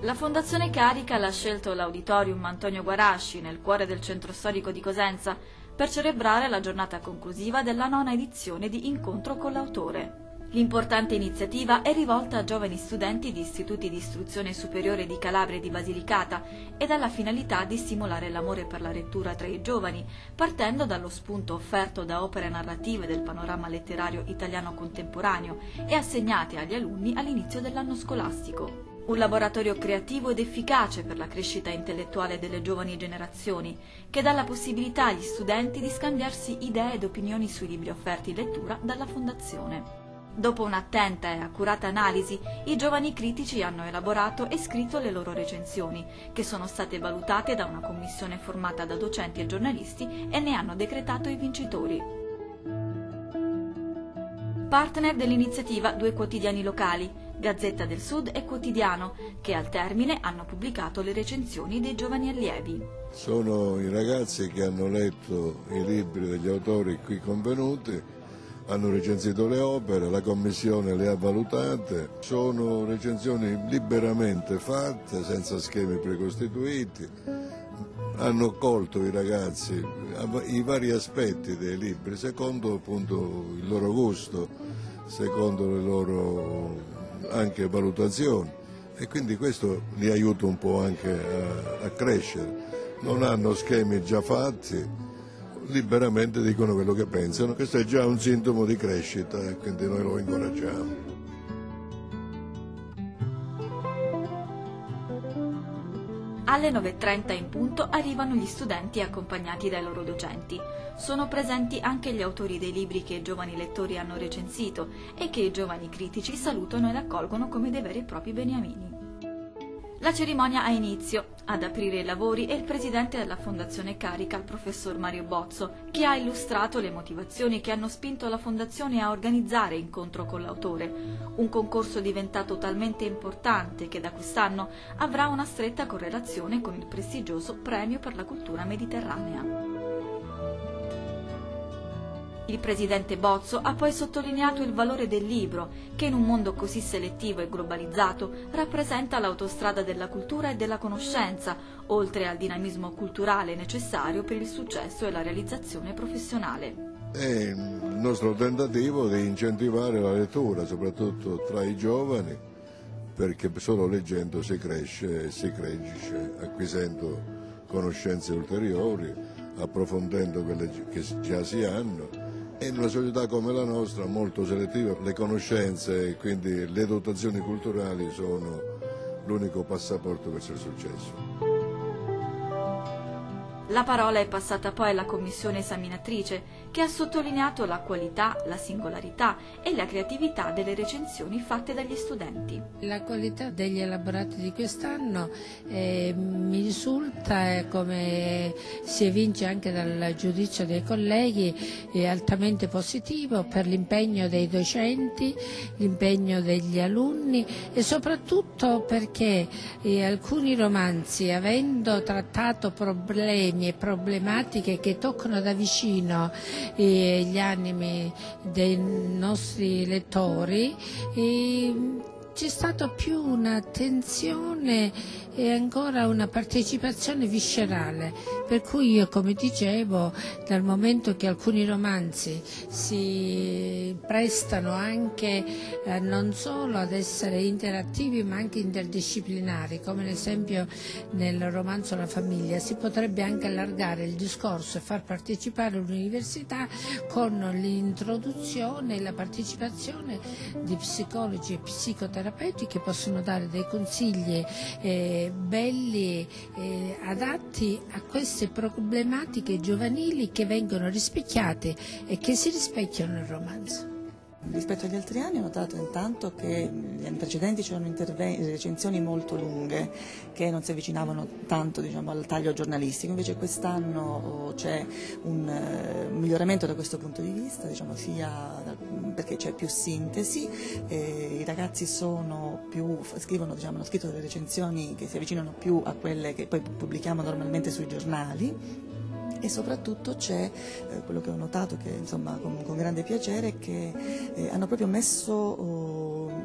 La Fondazione Carical ha scelto l'Auditorium Antonio Guarasci, nel cuore del centro storico di Cosenza, per celebrare la giornata conclusiva della 9ª edizione di Incontro con l'autore. L'importante iniziativa è rivolta a giovani studenti di istituti di istruzione superiore di Calabria e di Basilicata ed ha la finalità di stimolare l'amore per la lettura tra i giovani, partendo dallo spunto offerto da opere narrative del panorama letterario italiano contemporaneo e assegnate agli alunni all'inizio dell'anno scolastico. Un laboratorio creativo ed efficace per la crescita intellettuale delle giovani generazioni, che dà la possibilità agli studenti di scambiarsi idee ed opinioni sui libri offerti in lettura dalla Fondazione. Dopo un'attenta e accurata analisi, i giovani critici hanno elaborato e scritto le loro recensioni, che sono state valutate da una commissione formata da docenti e giornalisti e ne hanno decretato i vincitori. Partner dell'iniziativa 2 quotidiani locali, Gazzetta del Sud e Quotidiano, che al termine hanno pubblicato le recensioni dei giovani allievi. Sono i ragazzi che hanno letto i libri degli autori qui convenuti, hanno recensito le opere, la commissione le ha valutate, sono recensioni liberamente fatte, senza schemi precostituiti, hanno colto i ragazzi i vari aspetti dei libri secondo appunto il loro gusto, secondo le loro anche valutazioni, e quindi questo li aiuta un po' anche a crescere. Non hanno schemi già fatti, liberamente dicono quello che pensano. Questo è già un sintomo di crescita e quindi noi lo incoraggiamo. Alle 9:30 in punto arrivano gli studenti accompagnati dai loro docenti. Sono presenti anche gli autori dei libri che i giovani lettori hanno recensito e che i giovani critici salutano ed accolgono come dei veri e propri beniamini. La cerimonia ha inizio. Ad aprire i lavori è il presidente della Fondazione Carica, il professor Mario Bozzo, che ha illustrato le motivazioni che hanno spinto la Fondazione a organizzare Incontro con l'autore, un concorso diventato talmente importante che da quest'anno avrà una stretta correlazione con il prestigioso Premio per la Cultura Mediterranea. Il presidente Bozzo ha poi sottolineato il valore del libro, che in un mondo così selettivo e globalizzato rappresenta l'autostrada della cultura e della conoscenza, oltre al dinamismo culturale necessario per il successo e la realizzazione professionale. È il nostro tentativo di incentivare la lettura, soprattutto tra i giovani, perché solo leggendo si cresce e si cresce, acquisendo conoscenze ulteriori, approfondendo quelle che già si hanno. E in una società come la nostra, molto selettiva, le conoscenze e quindi le dotazioni culturali sono l'unico passaporto verso il successo. La parola è passata poi alla commissione esaminatrice, che ha sottolineato la qualità, la singolarità e la creatività delle recensioni fatte dagli studenti. La qualità degli elaborati di quest'anno mi risulta, come si evince anche dal giudizio dei colleghi, altamente positivo per l'impegno dei docenti, l'impegno degli alunni e soprattutto perché alcuni romanzi, avendo trattato problemi e problematiche che toccano da vicino gli animi dei nostri lettori, c'è stata più un'attenzione e ancora una partecipazione viscerale, per cui io, come dicevo, dal momento che alcuni romanzi si prestano anche non solo ad essere interattivi ma anche interdisciplinari, come ad esempio nel romanzo La famiglia, si potrebbe anche allargare il discorso e far partecipare l'università con l'introduzione e la partecipazione di psicologi e psicoterapeuti che possono dare dei consigli belli, adatti a queste problematiche giovanili che vengono rispecchiate e che si rispecchiano nel romanzo. Rispetto agli altri anni ho notato intanto che gli anni precedenti c'erano recensioni molto lunghe che non si avvicinavano tanto, diciamo, al taglio giornalistico, invece quest'anno c'è un miglioramento da questo punto di vista, diciamo, sia perché c'è più sintesi, i ragazzi scrivono, diciamo, hanno scritto delle recensioni che si avvicinano più a quelle che poi pubblichiamo normalmente sui giornali. E soprattutto c'è quello che ho notato, che insomma con grande piacere, che hanno proprio messo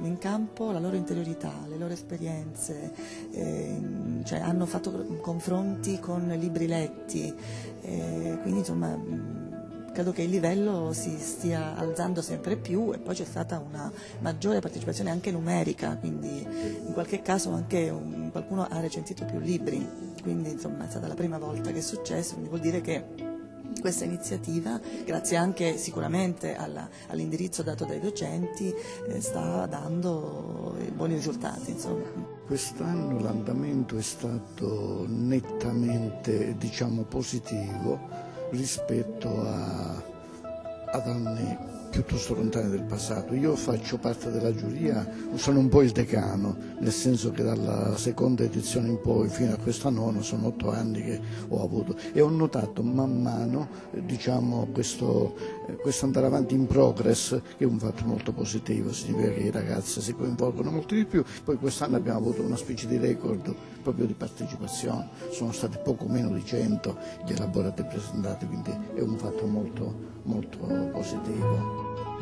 in campo la loro interiorità, le loro esperienze, cioè hanno fatto confronti con libri letti, quindi insomma credo che il livello si stia alzando sempre più, e poi c'è stata una maggiore partecipazione anche numerica, quindi in qualche caso anche qualcuno ha recensito più libri, quindi insomma è stata la prima volta che è successo, quindi vuol dire che questa iniziativa, grazie anche sicuramente all'indirizzo dato dai docenti, sta dando buoni risultati, insomma. Quest'anno l'andamento è stato nettamente, positivo rispetto ad anni piuttosto lontani del passato. Io faccio parte della giuria, sono un po' il decano, nel senso che dalla seconda edizione in poi fino a questa nona sono 8 anni che ho avuto, e ho notato man mano questo andare avanti in progress, che è un fatto molto positivo, significa che i ragazzi si coinvolgono molto di più. Poi quest'anno abbiamo avuto una specie di record proprio di partecipazione, sono stati poco meno di 100 gli elaborati presentati, quindi è un fatto molto, molto positivo.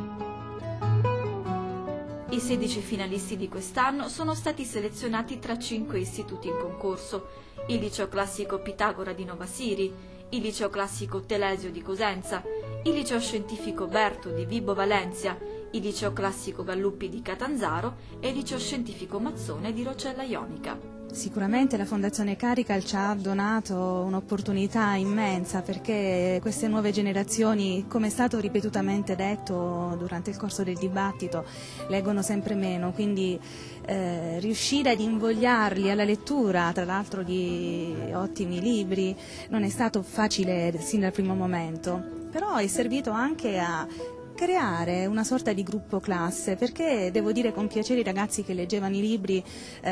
I 16 finalisti di quest'anno sono stati selezionati tra 5 istituti in concorso: il Liceo Classico Pitagora di Nova Siri, il Liceo Classico Telesio di Cosenza, il Liceo Scientifico Berto di Vibo Valentia, il Liceo Classico Galluppi di Catanzaro e il Liceo Scientifico Mazzone di Rocella Ionica. Sicuramente la Fondazione Carical ci ha donato un'opportunità immensa, perché queste nuove generazioni, come è stato ripetutamente detto durante il corso del dibattito, leggono sempre meno, quindi riuscire ad invogliarli alla lettura, tra l'altro di ottimi libri, non è stato facile sin dal primo momento, però è servito anche a creare una sorta di gruppo classe, perché devo dire con piacere i ragazzi che leggevano i libri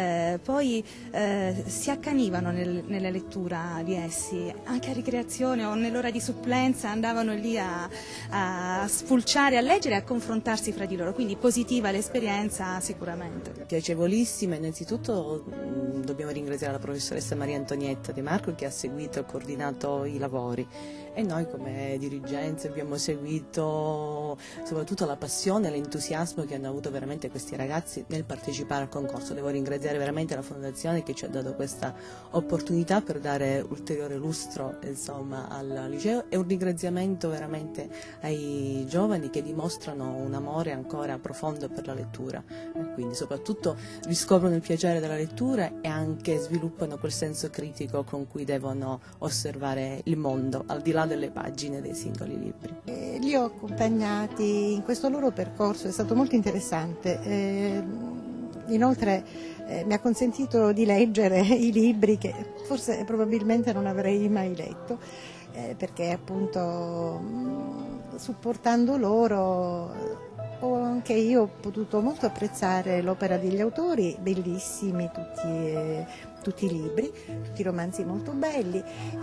poi si accanivano nella lettura di essi, anche a ricreazione o nell'ora di supplenza andavano lì a spulciare, a leggere e a confrontarsi fra di loro, quindi positiva l'esperienza sicuramente. Piacevolissima. Innanzitutto dobbiamo ringraziare la professoressa Maria Antonietta De Marco, che ha seguito e coordinato i lavori, e noi come dirigenze abbiamo seguito soprattutto la passione e l'entusiasmo che hanno avuto veramente questi ragazzi nel partecipare al concorso. Devo ringraziare veramente la Fondazione che ci ha dato questa opportunità per dare ulteriore lustro al liceo, e un ringraziamento veramente ai giovani che dimostrano un amore ancora profondo per la lettura, e quindi soprattutto riscoprono il piacere della lettura e anche sviluppano quel senso critico con cui devono osservare il mondo al di là delle pagine dei singoli libri. Li ho accompagnati in questo loro percorso, è stato molto interessante. Inoltre mi ha consentito di leggere i libri che forse probabilmente non avrei mai letto, perché appunto supportando loro ho anche io potuto molto apprezzare l'opera degli autori, bellissimi tutti i libri, tutti i romanzi molto belli.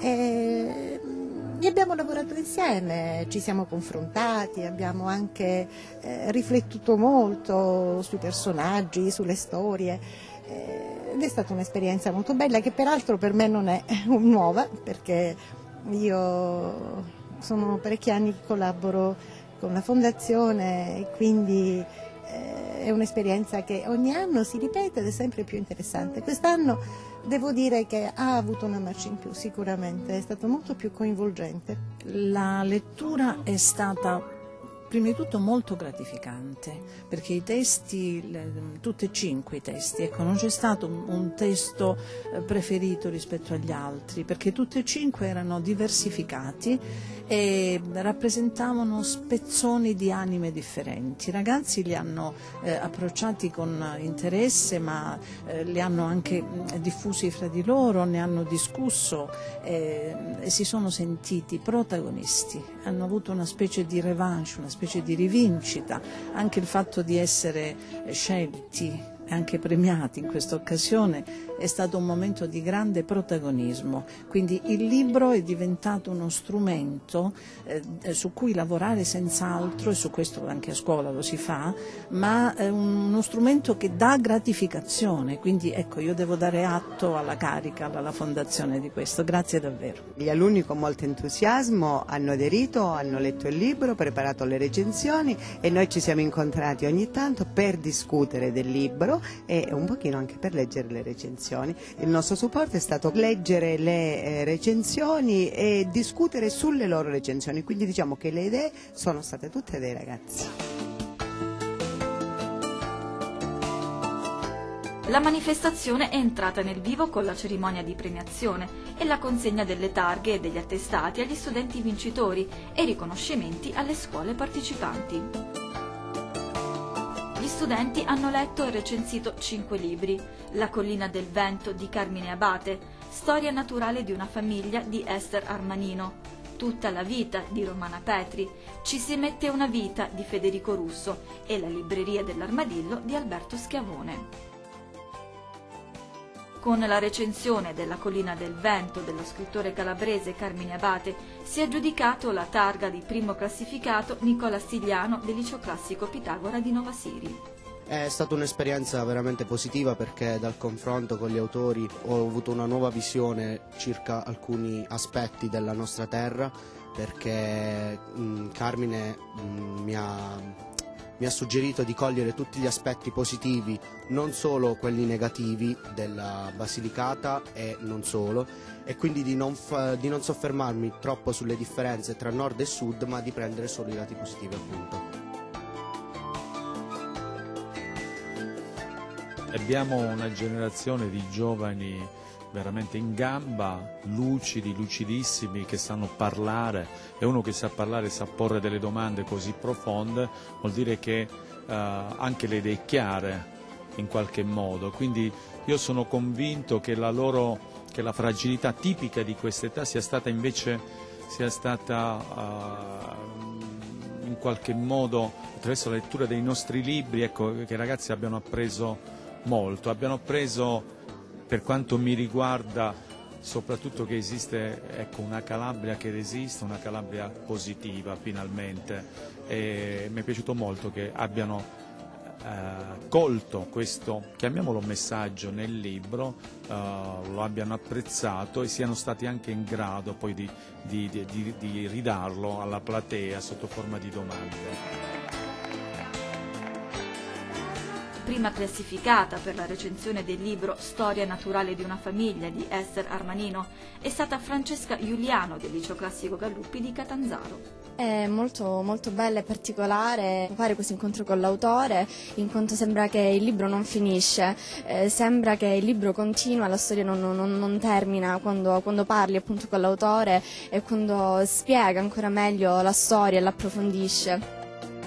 E abbiamo lavorato insieme, ci siamo confrontati, abbiamo anche riflettuto molto sui personaggi, sulle storie, ed è stata un'esperienza molto bella, che peraltro per me non è nuova, perché io sono parecchi anni che collaboro con la Fondazione, e quindi è un'esperienza che ogni anno si ripete ed è sempre più interessante. Quest'anno devo dire che ha avuto una marcia in più, sicuramente, è stato molto più coinvolgente. La lettura è stata prima di tutto molto gratificante, perché i testi, tutti e 5 i testi, ecco, non c'è stato un testo preferito rispetto agli altri, perché tutti e 5 erano diversificati e rappresentavano spezzoni di anime differenti. I ragazzi li hanno approcciati con interesse, ma li hanno anche diffusi fra di loro, ne hanno discusso e si sono sentiti protagonisti, hanno avuto una specie di revanche, una specie di rivincita, anche il fatto di essere scelti e anche premiati in questa occasione, è stato un momento di grande protagonismo, quindi il libro è diventato uno strumento su cui lavorare senz'altro, e su questo anche a scuola lo si fa, ma è uno strumento che dà gratificazione, quindi ecco, io devo dare atto alla Carica, alla Fondazione di questo, grazie davvero. Gli alunni con molto entusiasmo hanno aderito, hanno letto il libro, preparato le recensioni e noi ci siamo incontrati ogni tanto per discutere del libro e un pochino anche per leggere le recensioni. Il nostro supporto è stato leggere le recensioni e discutere sulle loro recensioni, quindi diciamo che le idee sono state tutte dei ragazzi. La manifestazione è entrata nel vivo con la cerimonia di premiazione e la consegna delle targhe e degli attestati agli studenti vincitori e riconoscimenti alle scuole partecipanti. Gli studenti hanno letto e recensito 5 libri: La collina del vento di Carmine Abate, Storia naturale di una famiglia di Esther Armanino, Tutta la vita di Romana Petri, Ci si mette una vita di Federico Russo e La libreria dell'armadillo di Alberto Schiavone. Con la recensione della collina del vento dello scrittore calabrese Carmine Abate si è aggiudicato la targa di primo classificato Nicola Stigliano del Liceo Classico Pitagora di Nova Siri. È stata un'esperienza veramente positiva perché dal confronto con gli autori ho avuto una nuova visione circa alcuni aspetti della nostra terra, perché Carmine mi ha suggerito di cogliere tutti gli aspetti positivi, non solo quelli negativi della Basilicata e non solo, e quindi di non soffermarmi troppo sulle differenze tra nord e sud, ma di prendere solo i lati positivi, appunto. Abbiamo una generazione di giovani veramente in gamba, lucidi, lucidissimi, che sanno parlare, e uno che sa parlare, sa porre delle domande così profonde, vuol dire che ha anche le idee chiare in qualche modo. Quindi io sono convinto che la fragilità tipica di quest'età sia stata in qualche modo, attraverso la lettura dei nostri libri, ecco, che i ragazzi abbiano appreso molto, per quanto mi riguarda, soprattutto che esiste, una Calabria che resiste, una Calabria positiva finalmente, e mi è piaciuto molto che abbiano colto questo, chiamiamolo messaggio, nel libro, lo abbiano apprezzato e siano stati anche in grado poi di ridarlo alla platea sotto forma di domande. Prima classificata per la recensione del libro Storia naturale di una famiglia di Esther Armanino è stata Francesca Giuliano del Liceo Classico Galluppi di Catanzaro. È molto, molto bella e particolare fare questo incontro con l'autore, in quanto sembra che il libro non finisce, sembra che il libro continua, la storia non termina quando parli appunto con l'autore e quando spiega ancora meglio la storia e l'approfondisce.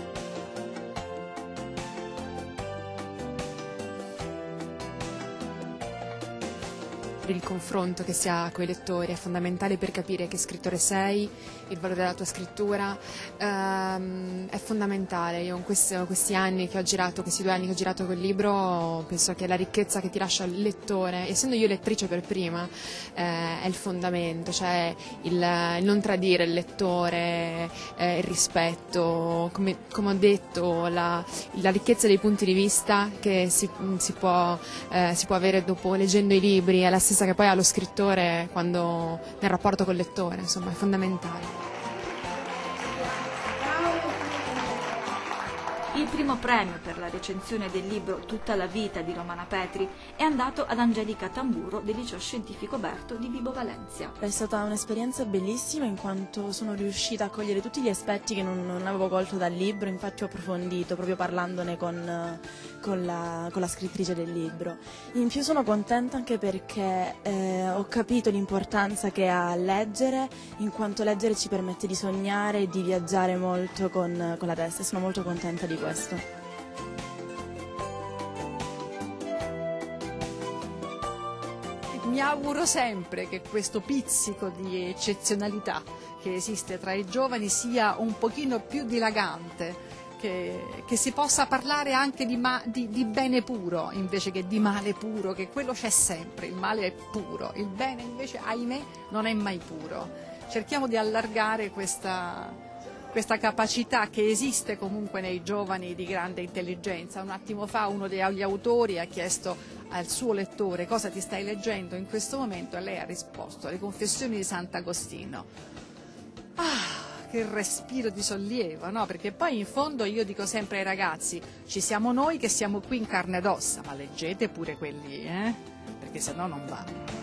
Il confronto che si ha con i lettori è fondamentale per capire che scrittore sei, il valore della tua scrittura, è fondamentale. Io in questi anni che ho girato, questi 2 anni che ho girato quel libro, penso che la ricchezza che ti lascia il lettore, essendo io lettrice per prima, è il fondamento, cioè il non tradire il lettore, il rispetto, come ho detto, la ricchezza dei punti di vista che si può avere dopo leggendo i libri, è la stessa che poi ha lo scrittore nel rapporto col lettore, insomma è fondamentale. Il primo premio per la recensione del libro Tutta la vita di Romana Petri è andato ad Angelica Tamburo del Liceo Scientifico Berto di Vibo Valentia. È stata un'esperienza bellissima in quanto sono riuscita a cogliere tutti gli aspetti che non avevo colto dal libro, infatti ho approfondito proprio parlandone con la scrittrice del libro. In più sono contenta anche perché ho capito l'importanza che ha leggere, in quanto leggere ci permette di sognare e di viaggiare molto con la testa, e sono molto contenta di questo. Mi auguro sempre che questo pizzico di eccezionalità che esiste tra i giovani sia un pochino più dilagante che si possa parlare anche di bene puro invece che di male puro, che quello c'è sempre, il male è puro, il bene invece, ahimè, non è mai puro. Cerchiamo di allargare questa capacità che esiste comunque nei giovani di grande intelligenza. Un attimo fa uno degli autori ha chiesto al suo lettore cosa ti stai leggendo in questo momento e lei ha risposto: Le Confessioni di Sant'Agostino. Che respiro di sollievo, no? Perché poi in fondo io dico sempre ai ragazzi: ci siamo noi che siamo qui in carne ed ossa, ma leggete pure quelli, perché sennò non va.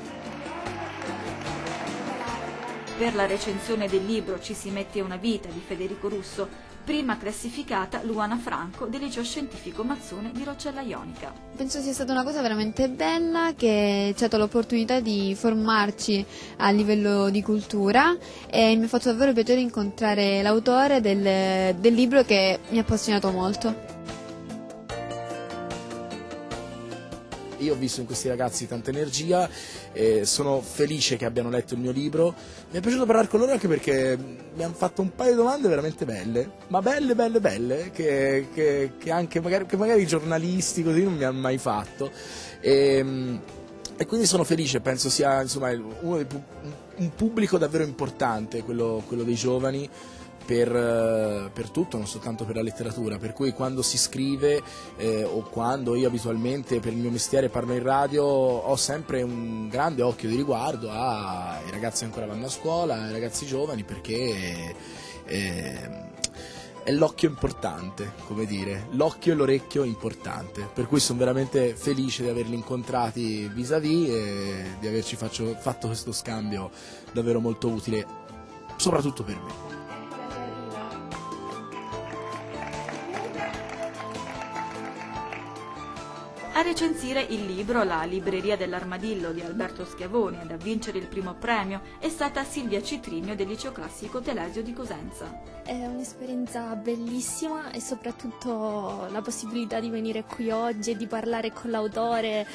Per la recensione del libro Ci si mette una vita di Federico Russo, prima classificata Luana Franco del Liceo Scientifico Mazzone di Roccella Ionica. Penso sia stata una cosa veramente bella che ci ha dato l'opportunità di formarci a livello di cultura e mi ha fatto davvero piacere incontrare l'autore del libro che mi ha appassionato molto. Io ho visto in questi ragazzi tanta energia, sono felice che abbiano letto il mio libro, mi è piaciuto parlare con loro anche perché mi hanno fatto un paio di domande veramente belle, ma belle, che anche magari i giornalisti così non mi hanno mai fatto, e quindi sono felice, penso sia insomma un pubblico davvero importante, quello dei giovani, per tutto, non soltanto per la letteratura, per cui quando si scrive o quando io abitualmente per il mio mestiere parlo in radio ho sempre un grande occhio di riguardo ai ragazzi che ancora vanno a scuola, ai ragazzi giovani, perché è l'occhio importante, come dire, l'occhio e l'orecchio importante, per cui sono veramente felice di averli incontrati vis-à-vis e di averci fatto questo scambio davvero molto utile, soprattutto per me. A recensire il libro La libreria dell'Armadillo di Alberto Schiavoni ed a vincere il primo premio è stata Silvia Citrigno del Liceo Classico Telesio di Cosenza. È un'esperienza bellissima e soprattutto la possibilità di venire qui oggi e di parlare con l'autore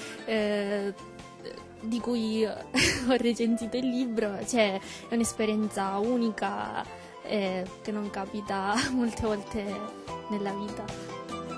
di cui ho recensito il libro, cioè è un'esperienza unica che non capita molte volte nella vita.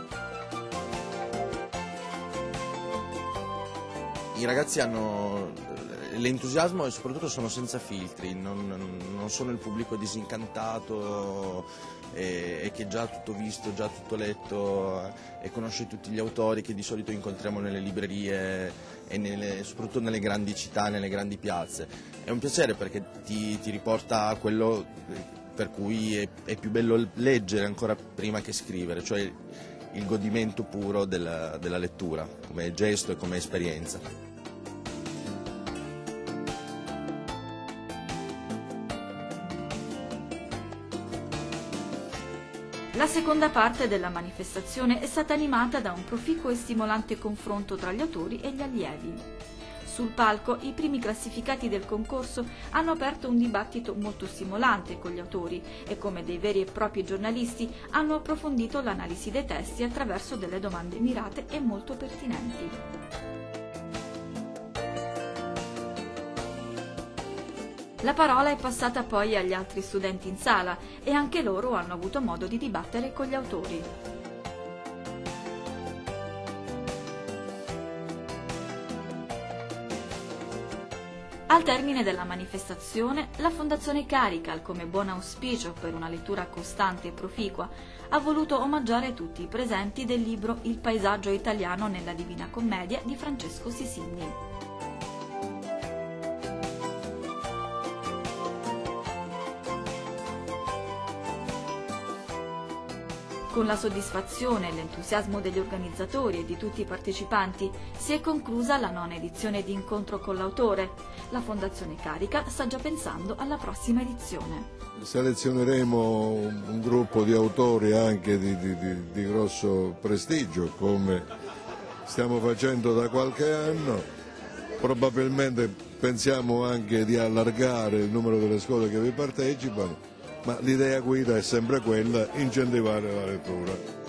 I ragazzi hanno l'entusiasmo e soprattutto sono senza filtri, non sono il pubblico disincantato e che già ha tutto visto, già tutto letto e conosce tutti gli autori che di solito incontriamo nelle librerie e soprattutto nelle grandi città, nelle grandi piazze. È un piacere perché ti riporta a quello per cui è più bello leggere ancora prima che scrivere, cioè il godimento puro della lettura come gesto e come esperienza. La seconda parte della manifestazione è stata animata da un proficuo e stimolante confronto tra gli autori e gli allievi. Sul palco i primi classificati del concorso hanno aperto un dibattito molto stimolante con gli autori e come dei veri e propri giornalisti hanno approfondito l'analisi dei testi attraverso delle domande mirate e molto pertinenti. La parola è passata poi agli altri studenti in sala e anche loro hanno avuto modo di dibattere con gli autori. Al termine della manifestazione, la Fondazione Carical, come buon auspicio per una lettura costante e proficua, ha voluto omaggiare tutti i presenti del libro Il paesaggio italiano nella Divina Commedia di Francesco Sisinni. Con la soddisfazione e l'entusiasmo degli organizzatori e di tutti i partecipanti si è conclusa la 9ª edizione di Incontro con l'autore. La Fondazione Carica sta già pensando alla prossima edizione. Selezioneremo un gruppo di autori anche di grosso prestigio, come stiamo facendo da qualche anno. Probabilmente pensiamo anche di allargare il numero delle scuole che vi partecipano, ma l'idea guida è sempre quella: incentivare la lettura.